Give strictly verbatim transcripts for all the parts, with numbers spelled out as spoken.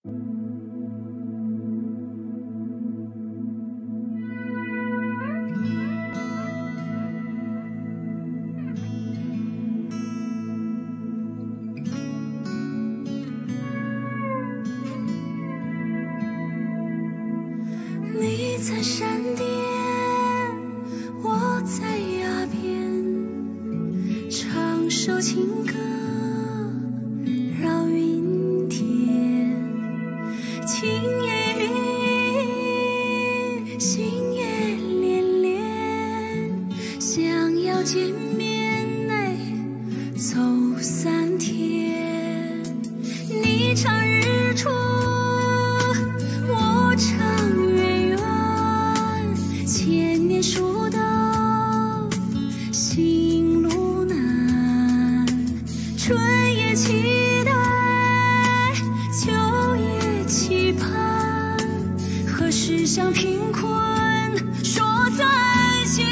你在山巅，我在崖边，唱首情歌，绕云天。情也云，心也连连，想要见面哎，走三天。你唱日出，我唱月圆，千年树倒，行路难。春也期待，秋也期盼，何时向贫困说再见？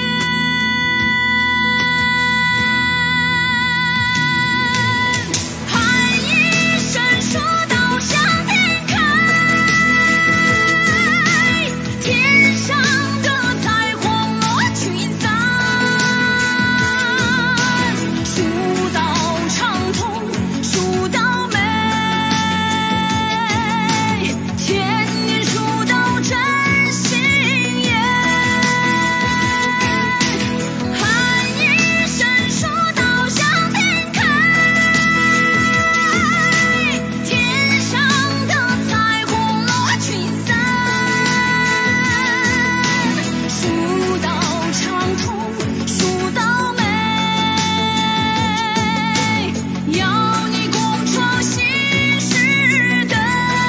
喊一声说到向天开，天上的彩虹落群散，书到长通书到美，天年书到真心言。喊一声说到向天开，天上的彩虹落群散，书到长通书到美，要你共创新时代。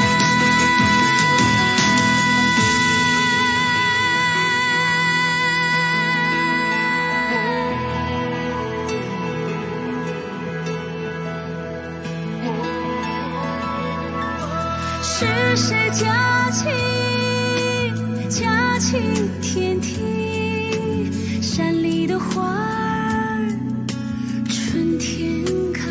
是谁家亲家亲天庭，山里的花儿春天开，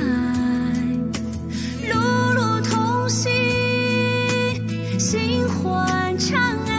路路同行，心欢畅